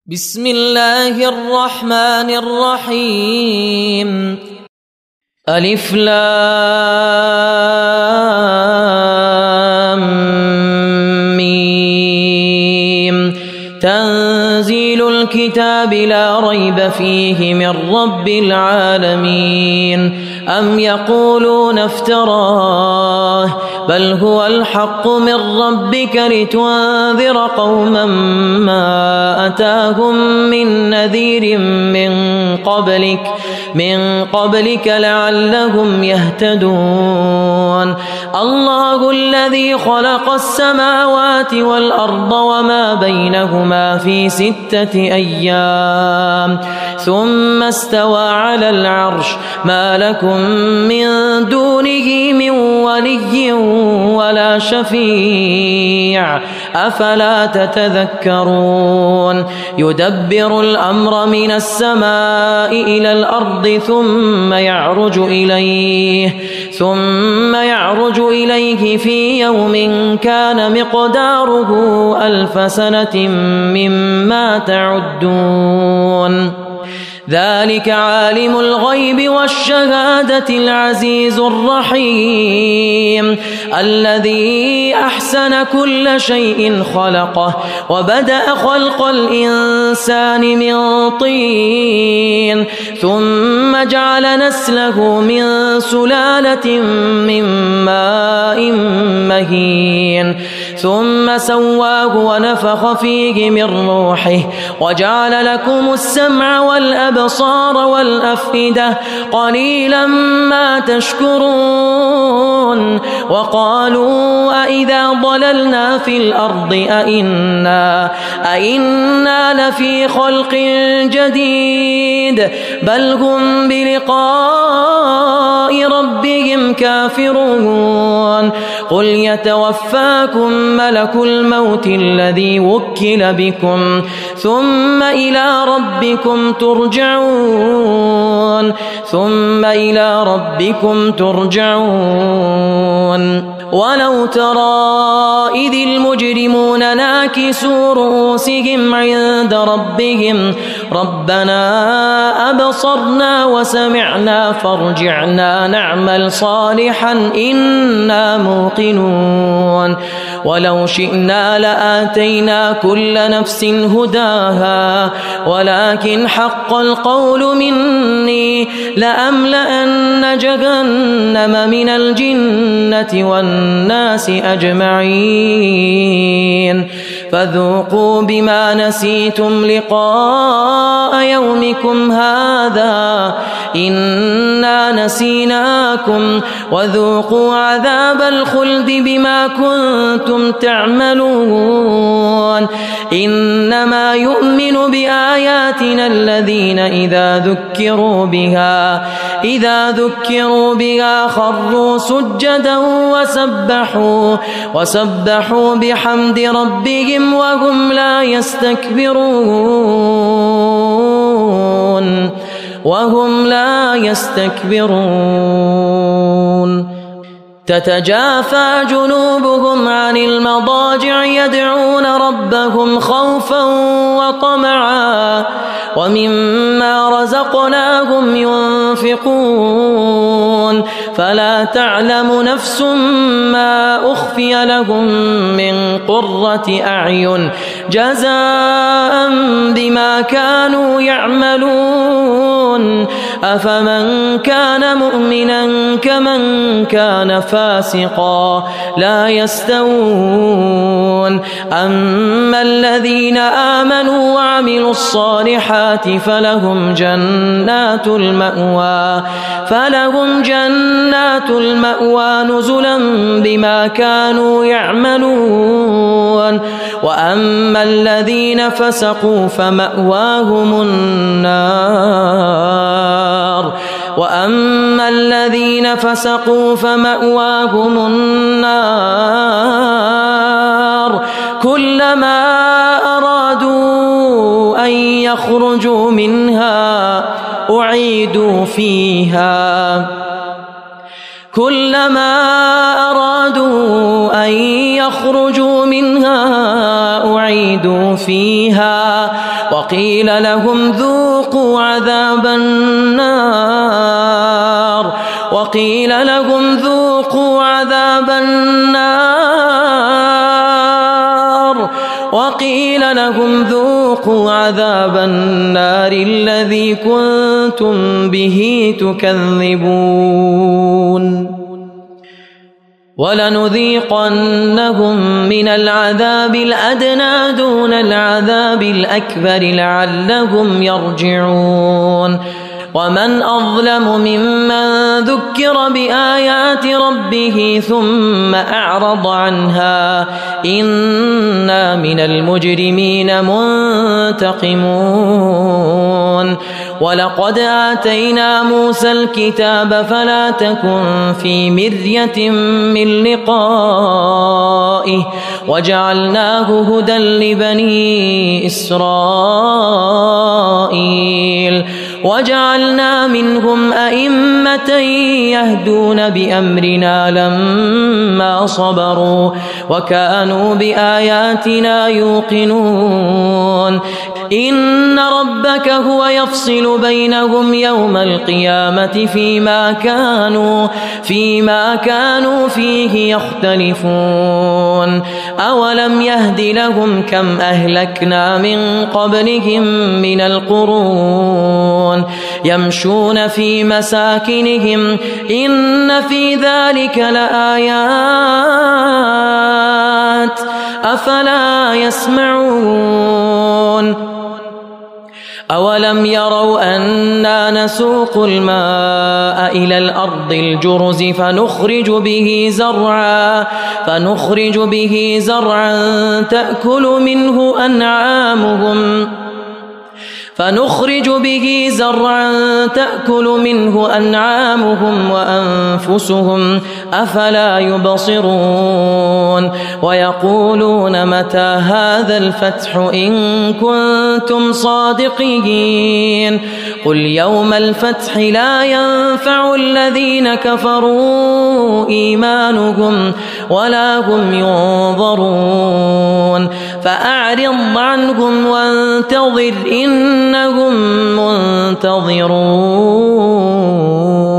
بسم الله الرحمن الرحيم ألف لام ميم تنزيل الكتاب لا ريب فيه من رب العالمين أم يقولون افتراه بل هو الحق من ربك لتنذر قوما ما أتاهم من نذير من قبلك لعلهم يهتدون الله الذي خلق السماوات والأرض وما بينهما في 6 أيام ثم استوى على العرش ما لكم من دونه من ولي ولا شفيع أفلا تتذكرون يدبر الأمر من السماء إلى الأرض ثم يعرج إليه في يوم كان مقداره 1000 سنة مما تعدون ذلك عالم الغيب والشهادة العزيز الرحيم الذي أحسن كل شيء خلقه وبدأ خلق الإنسان من طين ثم جعل نسله من سلالة من ماء مهين ثم سواه ونفخ فيه من روحه وجعل لكم السمع والأبصار والأفئدة قليلا ما تشكرون وقالوا أئذا ضللنا في الأرض أئنا لفي خلق جديد بل هم بلقاء ربهم كافرون قل يتوفاكم ملك الموت الذي وكل بكم ثم إلى ربكم ترجعون ولو ترى إذ المجرمون ناكسوا رؤوسهم عند ربهم ربنا أبصرنا وسمعنا فارجعنا نعمل صالحا إنا موقنون ولو شئنا لآتينا كل نفس هداها ولكن حق القول مني لأملأن جهنم من الجنة والناس أجمعين فذوقوا بما نسيتم لقاء يومكم هذا إنا نسيناكم وذوقوا عذاب الخلد بما كنتم تعملون إنما يؤمن بآياتنا الذين إذا ذكروا بها خروا سجدا وسبحوا بحمد ربهم وهم لا يستكبرون تتجافى جنوبهم عن المضاجع يدعون ربهم خوفا وطمعا ومما رزقناهم ينفقون فلا تعلم نفس ما أخفي لهم من قرة أعين جزاء بما كانوا يعملون أفمن كان مؤمنا كمن كان فاسقا لا يستوون أما الذين آمنوا وعملوا الصالحات فلهم جنات المأوى نزلا بما كانوا يعملون وأما الذين فسقوا فمأواهم النار كلما أرادوا أن يخرجوا منها أعيدوا فيها وقيل لهم ذوقوا عذاب النار وقيل لهم ذوقوا عذاب النار وقيل لهم ذوقوا عذاب النار الذي كنتم به تكذبون ولنذيقنهم من العذاب الأدنى دون العذاب الأكبر لعلهم يرجعون ومن أظلم ممن ذكر بآيات ربه ثم أعرض عنها إنا من المجرمين منتقمون ولقد آتينا موسى الكتاب فلا تكن في مرية من لقائه وجعلناه هدى لبني إسرائيل وجعلنا منهم أئمة يهدون بأمرنا لما صبروا وكانوا بآياتنا يوقنون إن ربك هو يفصل بينهم يوم القيامة فيما كانوا فيه يختلفون أولم يهد لهم كم أهلكنا من قبلهم من القرون يمشون في مساكنهم إن في ذلك لآيات أفلا يسمعون أولم يروا أنا نسوق الماء إلى الأرض الجرز فنخرج به زرعا تأكل منه أنعامهم وأنفسهم أفلا يبصرون ويقولون متى هذا الفتح إن كنتم صادقين قل يوم الفتح لا ينفع الذين كفروا إيمانهم ولا هم ينظرون فأعرض عنهم وانتظر إنهم منتظرون